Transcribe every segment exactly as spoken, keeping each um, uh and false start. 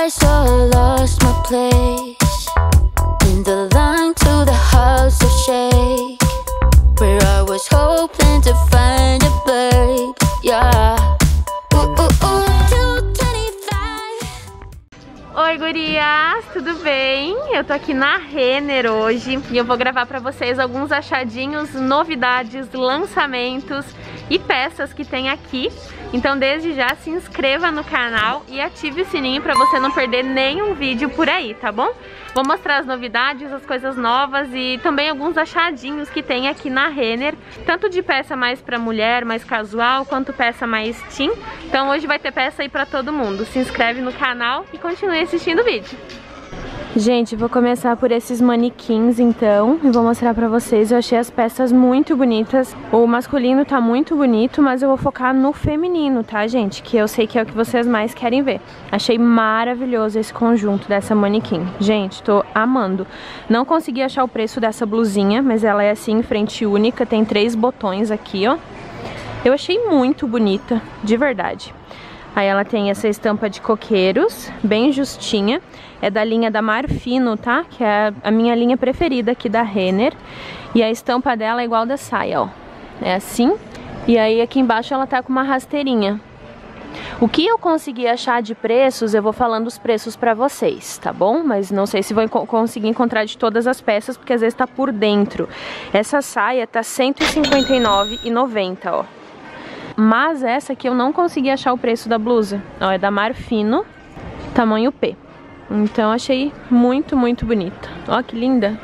I so lost my place in the line to the house of shake, where I was hoping to find a babe, yeah. Ooh, ooh, ooh, two twenty-five. Oi, gurias, tudo bem? Eu tô aqui na Renner hoje e eu vou gravar pra vocês alguns achadinhos, novidades, lançamentos e peças que tem aqui. Então desde já se inscreva no canal e ative o sininho pra você não perder nenhum vídeo por aí, tá bom? Vou mostrar as novidades, as coisas novas e também alguns achadinhos que tem aqui na Renner, tanto de peça mais pra mulher, mais casual, quanto peça mais teen. Então hoje vai ter peça aí pra todo mundo. Se inscreve no canal e continue assistindo o vídeo. Gente, vou começar por esses manequins então, e vou mostrar pra vocês. Eu achei as peças muito bonitas. O masculino tá muito bonito, mas eu vou focar no feminino, tá, gente? Que eu sei que é o que vocês mais querem ver. Achei maravilhoso esse conjunto dessa manequim. Gente, tô amando. Não consegui achar o preço dessa blusinha, mas ela é assim, frente única, tem três botões aqui, ó. Eu achei muito bonita, de verdade. Aí ela tem essa estampa de coqueiros, bem justinha. É da linha da Marfino, tá? Que é a minha linha preferida aqui da Renner. E a estampa dela é igual da saia, ó. É assim. E aí aqui embaixo ela tá com uma rasteirinha. O que eu consegui achar de preços, eu vou falando os preços pra vocês, tá bom? Mas não sei se vou conseguir encontrar de todas as peças, porque às vezes tá por dentro. Essa saia tá cento e cinquenta e nove reais e noventa centavos, ó. Mas essa aqui eu não consegui achar o preço da blusa. Ó, é da Marfino, tamanho P. Então achei muito, muito bonita. Ó, que linda.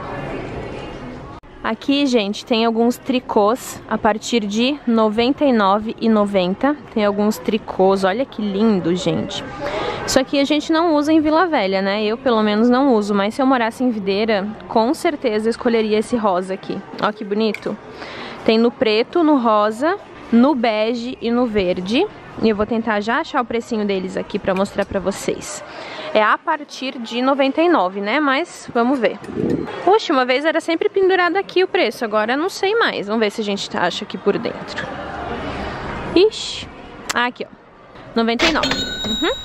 Aqui, gente, tem alguns tricôs a partir de noventa e nove reais e noventa centavos. Tem alguns tricôs, olha que lindo, gente. Isso aqui a gente não usa em Vila Velha, né? Eu, pelo menos, não uso. Mas se eu morasse em Videira, com certeza eu escolheria esse rosa aqui. Ó, que bonito. Tem no preto, no rosa, no bege e no verde. E eu vou tentar já achar o precinho deles aqui pra mostrar pra vocês. É a partir de noventa e nove reais, né? Mas vamos ver. Poxa, uma vez era sempre pendurado aqui o preço. Agora eu não sei mais. Vamos ver se a gente acha aqui por dentro. Ixi. Ah, aqui, ó. noventa e nove reais. Uhum.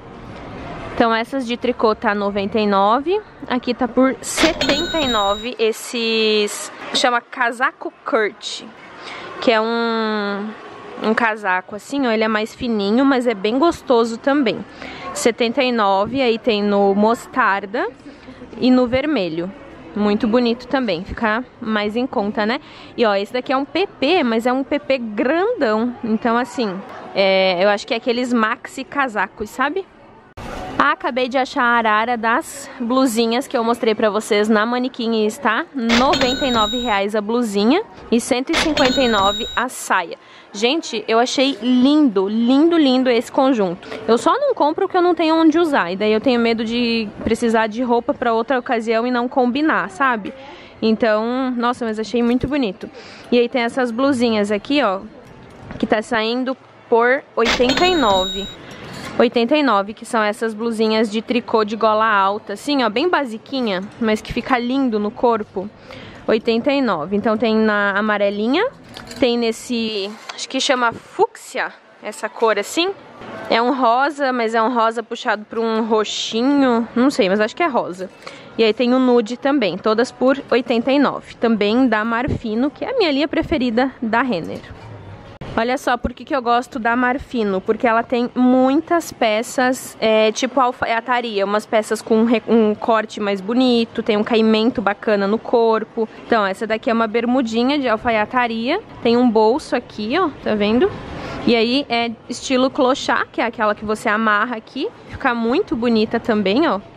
Então essas de tricô tá noventa e nove reais. Aqui tá por setenta e nove reais. Esses... chama casaco Kurt. Que é um... um casaco assim, ó, ele é mais fininho, mas é bem gostoso também. setenta e nove reais, aí tem no mostarda e no vermelho. Muito bonito também, fica mais em conta, né? E ó, esse daqui é um P P, mas é um P P grandão. Então assim, é, eu acho que é aqueles maxi casacos, sabe? Ah, acabei de achar a arara das blusinhas que eu mostrei pra vocês na manequim e está noventa e nove reais a blusinha e cento e cinquenta e nove reais a saia. Gente, eu achei lindo, lindo, lindo esse conjunto. Eu só não compro porque eu não tenho onde usar, e daí eu tenho medo de precisar de roupa pra outra ocasião e não combinar, sabe? Então, nossa, mas achei muito bonito. E aí tem essas blusinhas aqui, ó, que tá saindo por oitenta e nove reais. oitenta e nove, que são essas blusinhas de tricô de gola alta, assim, ó, bem basiquinha, mas que fica lindo no corpo. oitenta e nove. Então tem na amarelinha, tem nesse, acho que chama fúcsia, essa cor assim. É um rosa, mas é um rosa puxado para um roxinho, não sei, mas acho que é rosa. E aí tem o nude também, todas por oitenta e nove. Também da Marfino, que é a minha linha preferida da Renner. Olha só por que que eu gosto da Marfino, porque ela tem muitas peças, é, tipo alfaiataria, umas peças com um corte mais bonito, tem um caimento bacana no corpo. Então essa daqui é uma bermudinha de alfaiataria, tem um bolso aqui, ó, tá vendo? E aí é estilo clochard, que é aquela que você amarra aqui, fica muito bonita também, ó.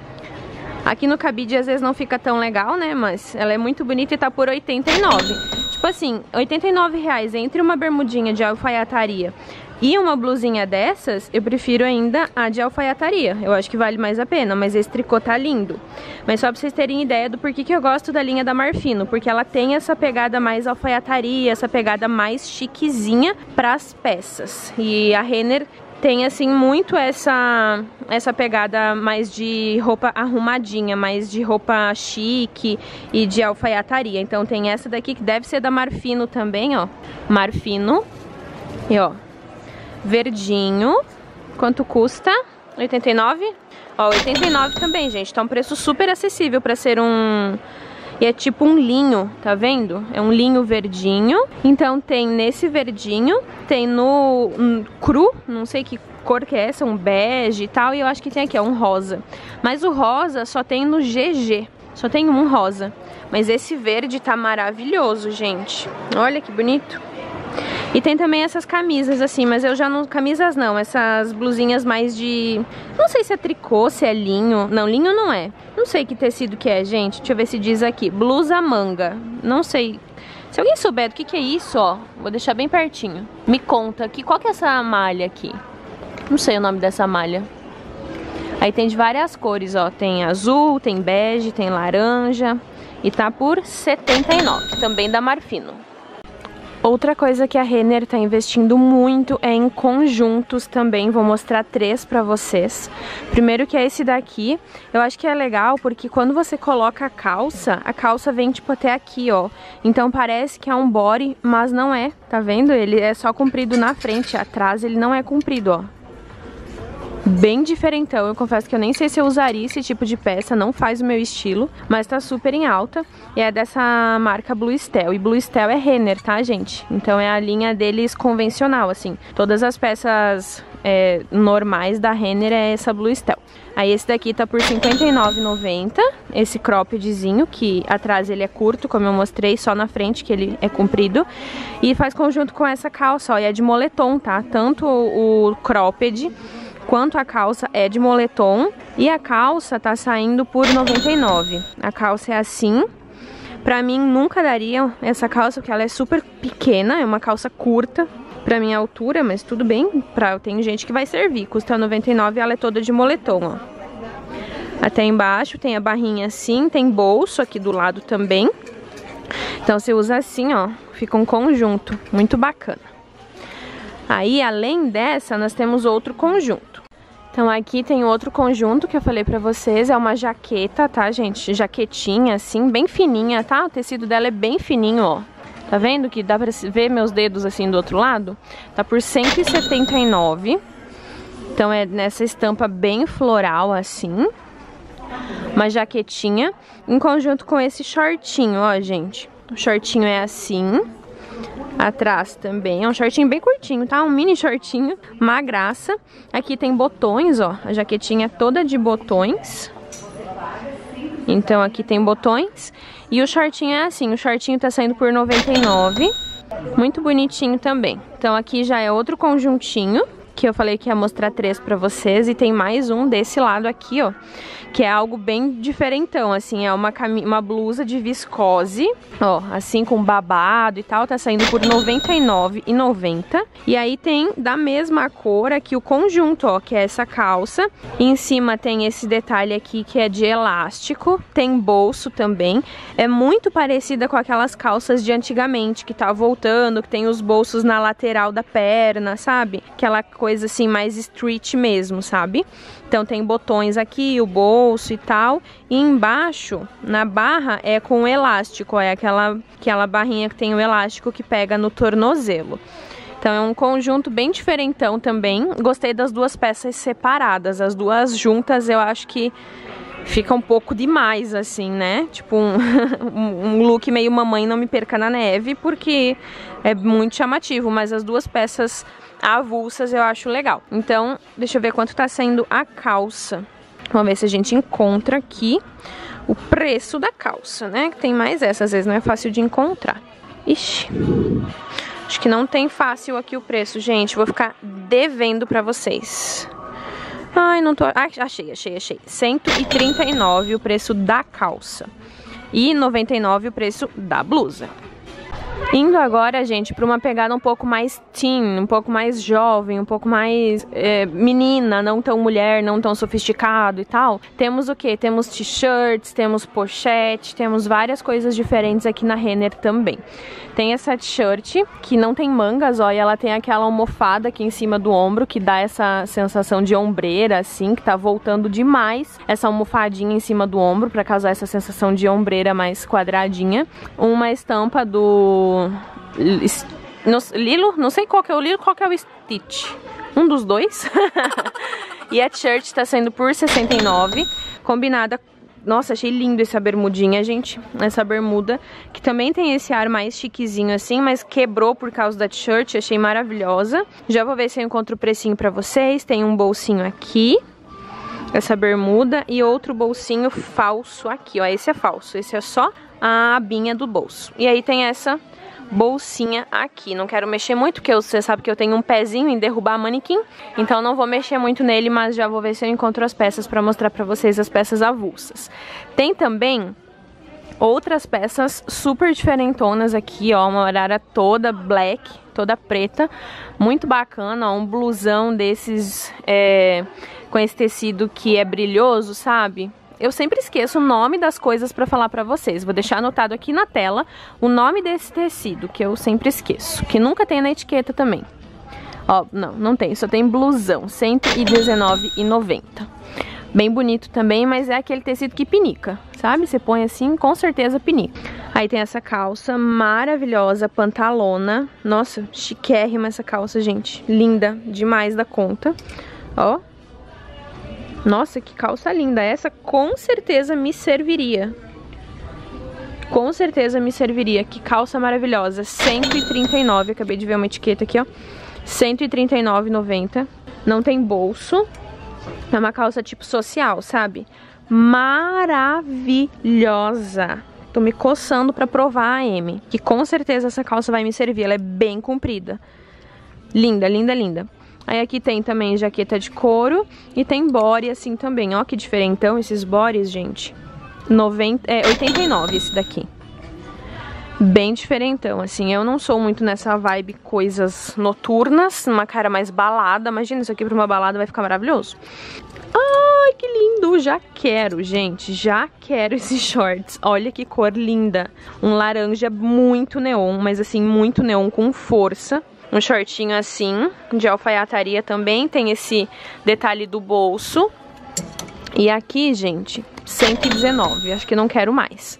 Aqui no cabide às vezes não fica tão legal, né, mas ela é muito bonita e tá por oitenta e nove reais. Tipo assim, oitenta e nove reais entre uma bermudinha de alfaiataria e uma blusinha dessas, eu prefiro ainda a de alfaiataria. Eu acho que vale mais a pena, mas esse tricô tá lindo. Mas só pra vocês terem ideia do porquê que eu gosto da linha da Marfino, porque ela tem essa pegada mais alfaiataria, essa pegada mais chiquezinha pras peças. E a Renner tem assim muito essa essa pegada mais de roupa arrumadinha, mais de roupa chique e de alfaiataria. Então tem essa daqui que deve ser da Marfino também, ó. Marfino. E ó, verdinho. Quanto custa? oitenta e nove? Ó, oitenta e nove também, gente. Tá um preço super acessível pra ser um... E é tipo um linho, tá vendo? É um linho verdinho. Então tem nesse verdinho, tem no um cru, não sei que cor que é essa, um bege e tal. E eu acho que tem aqui, ó, um rosa. Mas o rosa só tem no G G. Só tem um rosa. Mas esse verde tá maravilhoso, gente. Olha que bonito. E tem também essas camisas assim, mas eu já não... Camisas não, essas blusinhas mais de... Não sei se é tricô, se é linho. Não, linho não é. Não sei que tecido que é, gente. Deixa eu ver se diz aqui. Blusa manga. Não sei. Se alguém souber do que que é isso, ó. Vou deixar bem pertinho. Me conta aqui, qual que é essa malha aqui? Não sei o nome dessa malha. Aí tem de várias cores, ó. Tem azul, tem bege, tem laranja. E tá por setenta e nove reais. Também da Marfino. Outra coisa que a Renner tá investindo muito é em conjuntos também. Vou mostrar três pra vocês. Primeiro que é esse daqui. Eu acho que é legal porque quando você coloca a calça, a calça vem tipo até aqui, ó. Então parece que é um body, mas não é. Tá vendo? Ele é só comprido na frente. Atrás ele não é comprido, ó. Bem diferentão, eu confesso que eu nem sei se eu usaria esse tipo de peça, não faz o meu estilo, mas tá super em alta. E é dessa marca Blue Steel, e Blue Steel é Renner, tá, gente? Então é a linha deles convencional, assim. Todas as peças é, normais da Renner é essa Blue Steel. Aí esse daqui tá por cinquenta e nove reais e noventa centavos, esse croppedzinho, que atrás ele é curto, como eu mostrei, só na frente que ele é comprido. E faz conjunto com essa calça, ó, e é de moletom, tá? Tanto o cropped quanto a calça é de moletom. E a calça tá saindo por noventa e nove reais. A calça é assim. Pra mim nunca daria essa calça, porque ela é super pequena, é uma calça curta pra minha altura, mas tudo bem, pra, tem gente que vai servir. Custa noventa e nove reais e ela é toda de moletom, ó. Até embaixo tem a barrinha assim, tem bolso aqui do lado também. Então você usa assim, ó, fica um conjunto muito bacana. Aí, além dessa, nós temos outro conjunto. Então aqui tem outro conjunto que eu falei pra vocês, é uma jaqueta, tá, gente? Jaquetinha, assim, bem fininha, tá? O tecido dela é bem fininho, ó. Tá vendo que dá pra ver meus dedos assim do outro lado? Tá por cento e setenta e nove reais. Então é nessa estampa bem floral, assim. Uma jaquetinha, em conjunto com esse shortinho, ó, gente. O shortinho é assim. Atrás também, é um shortinho bem curtinho, tá? Um mini shortinho, uma graça. Aqui tem botões, ó, a jaquetinha é toda de botões. Então aqui tem botões. E o shortinho é assim, o shortinho tá saindo por noventa e nove reais. Muito bonitinho também. Então aqui já é outro conjuntinho, que eu falei que ia mostrar três pra vocês. E tem mais um desse lado aqui, ó, que é algo bem diferentão, assim, é uma, uma blusa de viscose, ó, assim com babado e tal, tá saindo por noventa e nove reais e noventa centavos. E aí tem da mesma cor aqui o conjunto, ó, que é essa calça. E em cima tem esse detalhe aqui que é de elástico, tem bolso também. É muito parecida com aquelas calças de antigamente, que tá voltando, que tem os bolsos na lateral da perna, sabe? Aquela coisa assim mais street mesmo, sabe? Então tem botões aqui, o bolso e tal. E embaixo, na barra, é com elástico. É aquela, aquela barrinha que tem o elástico que pega no tornozelo. Então é um conjunto bem diferentão também. Gostei das duas peças separadas. As duas juntas eu acho que fica um pouco demais, assim, né? Tipo um, um look meio mamãe não me perca na neve, porque é muito chamativo. Mas as duas peças avulsas eu acho legal. Então, deixa eu ver quanto tá saindo a calça. Vamos ver se a gente encontra aqui o preço da calça, né? Que tem mais essa, às vezes não é fácil de encontrar. Ixi, acho que não tem fácil aqui o preço, gente. Vou ficar devendo pra vocês. Ai, não tô... Ah, achei, achei, achei. cento e trinta e nove reais o preço da calça. E noventa e nove reais o preço da blusa. Indo agora, gente, para uma pegada um pouco mais teen, um pouco mais jovem, um pouco mais é, menina, não tão mulher, não tão sofisticado e tal. Temos o que? Temos t-shirts, temos pochete, temos várias coisas diferentes aqui na Renner também. Tem essa t-shirt que não tem mangas, ó, e ela tem aquela almofada aqui em cima do ombro que dá essa sensação de ombreira, assim, que tá voltando demais essa almofadinha em cima do ombro pra causar essa sensação de ombreira mais quadradinha. Uma estampa do Lilo, não sei qual que é o Lilo, qual que é o Stitch. Um dos dois. E a t-shirt tá saindo por sessenta e nove reais, combinada. Nossa, achei lindo essa bermudinha, gente. Essa bermuda, que também tem esse ar mais chiquezinho assim, mas quebrou por causa da t-shirt. Achei maravilhosa. Já vou ver se eu encontro o precinho pra vocês. Tem um bolsinho aqui, essa bermuda, e outro bolsinho falso aqui, ó. Esse é falso, esse é só a abinha do bolso. E aí tem essa bolsinha aqui. Não quero mexer muito, porque você sabe que eu tenho um pezinho em derrubar manequim, então não vou mexer muito nele, mas já vou ver se eu encontro as peças pra mostrar pra vocês as peças avulsas. Tem também outras peças super diferentonas aqui, ó, uma arara toda black, toda preta, muito bacana, ó, um blusão desses é, com esse tecido que é brilhoso, sabe? Eu sempre esqueço o nome das coisas pra falar pra vocês. Vou deixar anotado aqui na tela o nome desse tecido, que eu sempre esqueço, que nunca tem na etiqueta também. Ó, não, não tem, só tem blusão, cento e dezenove reais e noventa centavos. Bem bonito também, mas é aquele tecido que pinica, sabe? Você põe assim, com certeza pinica. Aí tem essa calça maravilhosa, pantalona. Nossa, chiquérrima essa calça, gente. Linda demais da conta. Ó. Nossa, que calça linda. Essa com certeza me serviria. Com certeza me serviria. Que calça maravilhosa. cento e trinta e nove reais. Acabei de ver uma etiqueta aqui, ó. cento e trinta e nove reais e noventa centavos. Não tem bolso. É uma calça tipo social, sabe? Maravilhosa. Tô me coçando pra provar a M. Que com certeza essa calça vai me servir. Ela é bem comprida. Linda, linda, linda. Aí aqui tem também jaqueta de couro e tem body assim também. Ó que diferentão esses bodies, gente. noventa, é, oitenta e nove esse daqui. Bem diferentão, assim. Eu não sou muito nessa vibe coisas noturnas, uma cara mais balada. Imagina isso aqui pra uma balada, vai ficar maravilhoso. Ai, que lindo! Já quero, gente. Já quero esses shorts. Olha que cor linda. Um laranja muito neon, mas assim, muito neon com força. Um shortinho assim, de alfaiataria também. Tem esse detalhe do bolso. E aqui, gente, cento e dezenove. Acho que não quero mais.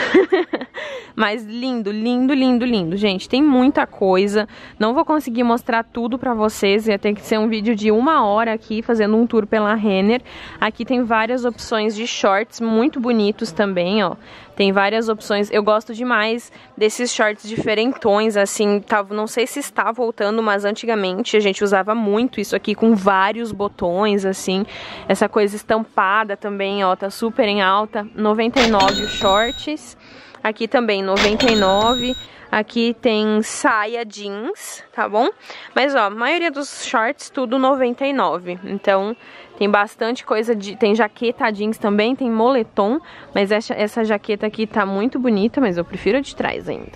Mas lindo, lindo, lindo, lindo. Gente, tem muita coisa. Não vou conseguir mostrar tudo pra vocês. Ia ter que ser um vídeo de uma hora aqui, fazendo um tour pela Renner. Aqui tem várias opções de shorts muito bonitos também, ó. Tem várias opções. Eu gosto demais desses shorts diferentões, assim. Tava, não sei se está voltando, mas antigamente a gente usava muito isso aqui com vários botões, assim. Essa coisa estampada também, ó. Tá super em alta. noventa e nove os shorts. Aqui também noventa e nove. Aqui tem saia jeans, tá bom? Mas ó, a maioria dos shorts tudo noventa e nove. Então tem bastante coisa de... Tem jaqueta jeans também, tem moletom. Mas essa, essa jaqueta aqui tá muito bonita, mas eu prefiro a de trás ainda.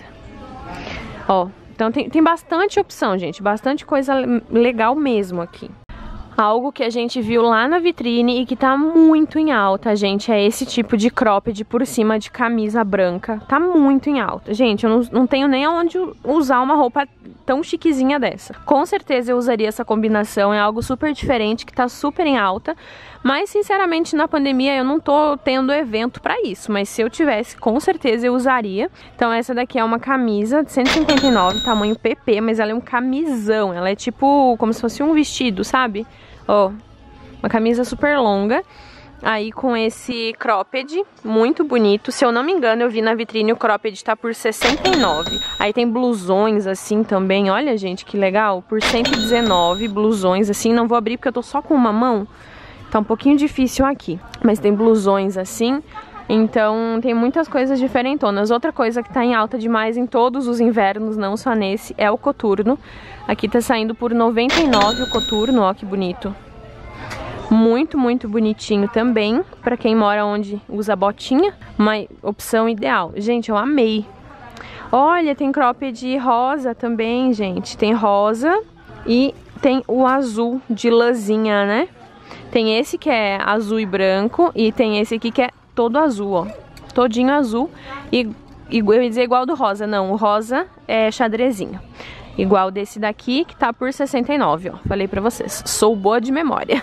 Ó, então tem, tem bastante opção, gente. Bastante coisa legal mesmo aqui. Algo que a gente viu lá na vitrine e que tá muito em alta, gente, é esse tipo de cropped por cima de camisa branca. Tá muito em alta. Gente, eu não, não tenho nem aonde usar uma roupa tão chiquezinha dessa. Com certeza eu usaria essa combinação, é algo super diferente, que tá super em alta. Mas, sinceramente, na pandemia eu não tô tendo evento pra isso. Mas se eu tivesse, com certeza eu usaria. Então essa daqui é uma camisa de cento e cinquenta e nove, tamanho P P, mas ela é um camisão. Ela é tipo como se fosse um vestido, sabe? Ó, uma camisa super longa. Aí com esse cropped, muito bonito. Se eu não me engano, eu vi na vitrine o cropped tá por sessenta e nove. Aí tem blusões assim também. Olha, gente, que legal. Por cento e dezenove, blusões assim. Não vou abrir porque eu tô só com uma mão. Tá um pouquinho difícil aqui. Mas tem blusões assim. Então tem muitas coisas diferentonas. Outra coisa que tá em alta demais em todos os invernos, não só nesse, é o coturno. Aqui tá saindo por noventa e nove o coturno, ó que bonito. Muito, muito bonitinho também, pra quem mora onde usa botinha, uma opção ideal. Gente, eu amei. Olha, tem cropped rosa também, gente. Tem rosa e tem o azul de lãzinha, né? Tem esse que é azul e branco e tem esse aqui que é todo azul, ó. Todinho azul. E, e eu ia dizer igual do rosa, não. O rosa é xadrezinho. Igual desse daqui, que tá por sessenta e nove, ó. Falei pra vocês. Sou boa de memória.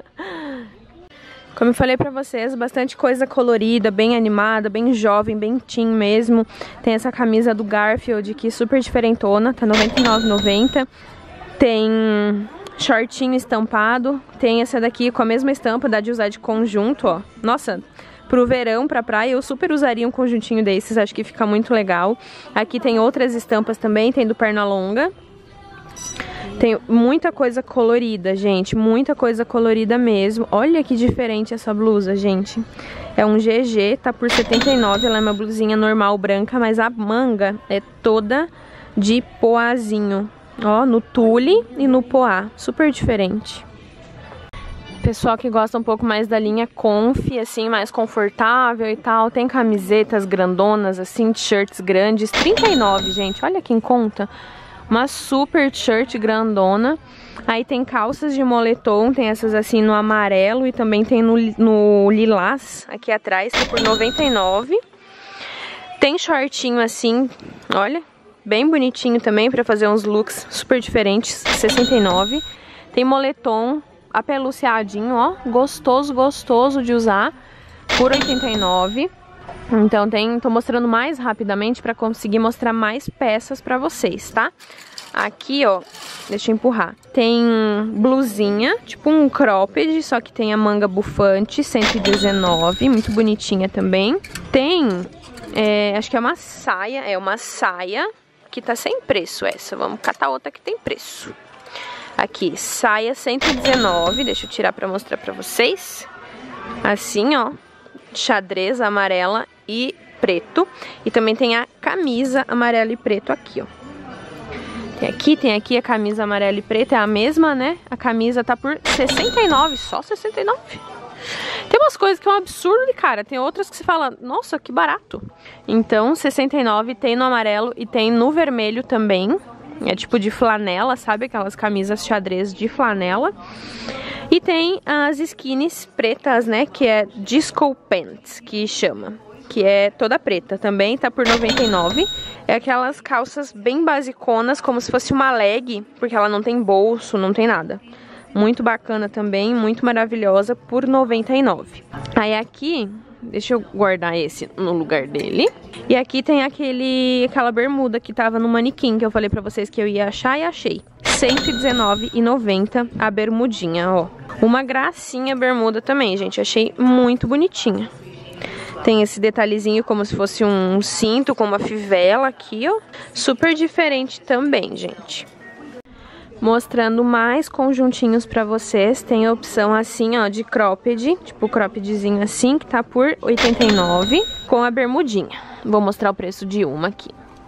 Como eu falei pra vocês, bastante coisa colorida, bem animada, bem jovem, bem teen mesmo. Tem essa camisa do Garfield aqui, super diferentona. Tá noventa e nove reais e noventa centavos. Tem shortinho estampado. Tem essa daqui com a mesma estampa, dá de usar de conjunto, ó. Nossa, pro verão, pra praia, eu super usaria um conjuntinho desses, acho que fica muito legal. Aqui tem outras estampas também, tem do Pernalonga. Tem muita coisa colorida, gente, muita coisa colorida mesmo. Olha que diferente essa blusa, gente. É um G G, tá por setenta e nove reais, ela é uma blusinha normal branca, mas a manga é toda de poazinho. Ó, no tule e no poá, super diferente. Pessoal que gosta um pouco mais da linha Conf, assim, mais confortável e tal, tem camisetas grandonas, assim, t-shirts grandes, trinta e nove reais, gente, olha quem conta. Uma super t-shirt grandona. Aí tem calças de moletom, tem essas assim no amarelo e também tem no, no lilás, aqui atrás, tá por noventa e nove reais. Tem shortinho assim, olha, bem bonitinho também pra fazer uns looks super diferentes, sessenta e nove reais. Tem moletom apeluciadinho, ó, gostoso, gostoso de usar, por oitenta e nove reais. Então tem, tô mostrando mais rapidamente para conseguir mostrar mais peças para vocês, tá? Aqui, ó, deixa eu empurrar. Tem blusinha, tipo um cropped, só que tem a manga bufante, cento e dezenove, muito bonitinha também. Tem, é, acho que é uma saia, é uma saia que tá sem preço essa. Vamos catar outra que tem preço. Aqui, saia cento e dezenove, deixa eu tirar para mostrar para vocês. Assim, ó, xadrez amarela e preto. E também tem a camisa amarela e preto aqui, ó. Tem aqui, tem aqui a camisa amarela e preta, é a mesma, né? A camisa tá por sessenta e nove, só sessenta e nove. Tem umas coisas que é um absurdo, cara. Tem outras que você fala, nossa, que barato. Então, sessenta e nove, tem no amarelo e tem no vermelho também. É tipo de flanela, sabe? Aquelas camisas xadrez de flanela. E tem as skinnies pretas, né? Que é Disco Pants, que chama. Que é toda preta também, tá por noventa e nove. É aquelas calças bem basiconas, como se fosse uma leg, porque ela não tem bolso, não tem nada. Muito bacana também, muito maravilhosa, por noventa e nove. Aí aqui, deixa eu guardar esse no lugar dele. E aqui tem aquele, aquela bermuda que tava no manequim, que eu falei pra vocês que eu ia achar e achei. cento e dezenove reais e noventa centavos a bermudinha, ó. Uma gracinha a bermuda também, gente. Achei muito bonitinha. Tem esse detalhezinho como se fosse um cinto com uma fivela aqui, ó. Super diferente também, gente. Mostrando mais conjuntinhos pra vocês. Tem a opção assim, ó, de cropped. Tipo croppedzinho assim, que tá por oitenta e nove reais. Com a bermudinha. Vou mostrar o preço de uma aqui.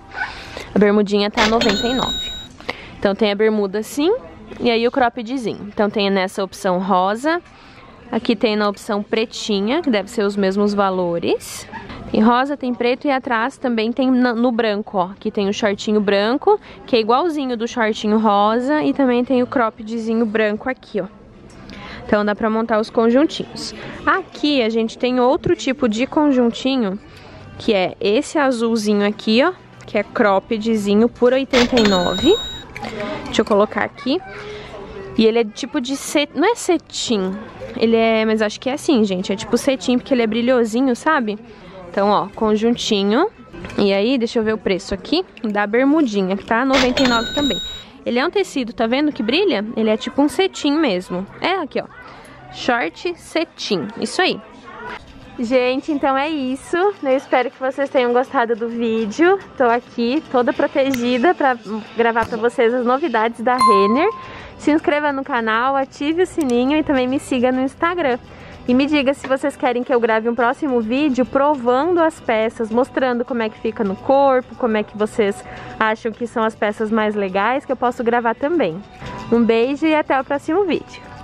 A bermudinha tá noventa e nove reais. Então tem a bermuda assim, e aí o croppedzinho. Então tem nessa opção rosa. Aqui tem na opção pretinha, que deve ser os mesmos valores. Tem rosa, tem preto e atrás também tem no branco, ó. Aqui tem o shortinho branco, que é igualzinho do shortinho rosa. E também tem o croppedzinho branco aqui, ó. Então dá pra montar os conjuntinhos. Aqui a gente tem outro tipo de conjuntinho, que é esse azulzinho aqui, ó. Que é croppedzinho por oitenta e nove reais. Deixa eu colocar aqui. E ele é tipo de cet... não é cetim. Ele é, mas acho que é assim, gente. É tipo cetim, porque ele é brilhosinho, sabe? Então, ó, conjuntinho. E aí, deixa eu ver o preço aqui da bermudinha, que tá noventa e nove reais também. Ele é um tecido, tá vendo que brilha? Ele é tipo um cetim mesmo. É aqui, ó. Short cetim. Isso aí. Gente, então é isso. Eu espero que vocês tenham gostado do vídeo. Tô aqui toda protegida pra gravar pra vocês as novidades da Renner. Se inscreva no canal, ative o sininho e também me siga no Instagram. E me diga se vocês querem que eu grave um próximo vídeo provando as peças, mostrando como é que fica no corpo, como é que vocês acham que são as peças mais legais, que eu posso gravar também. Um beijo e até o próximo vídeo.